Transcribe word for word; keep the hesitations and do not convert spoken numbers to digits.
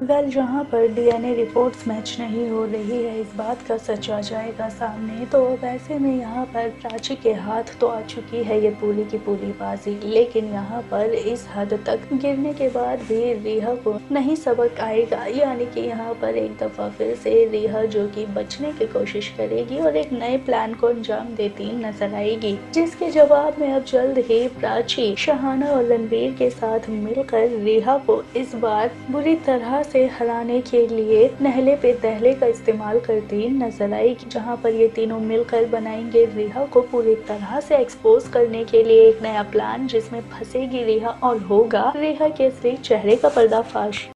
Well जहाँ पर DNA reports match नहीं हो रही है, इस बात का सच आ जाएगा सामने, तो वैसे में यहाँ पर प्राची के हाथ तो आ चुकी है ये पूरी की पूरी बाजी। लेकिन यहाँ पर इस हद तक गिरने के बाद भी रिहा को नहीं सबक आएगा, यानी कि यहाँ पर एक दफा फिर से रिहा जो कि बचने की कोशिश करेगी और एक नए प्लान को अंजाम देती नजर आएगी, जिसके जवाब में अब जल्द ही प्राची शहाना और रणवीर के साथ मिलकर रिहा को इस बार बुरी तरह से हराने के लिए नहले पे दहले का इस्तेमाल करती नजर आएगी, जहां पर ये तीनों मिलकर बनाएंगे रिहा को पूरी तरह से एक्सपोज करने के लिए एक नया प्लान, जिसमें फंसेगी रिहा और होगा रिहा के असली चेहरे का पर्दाफाश।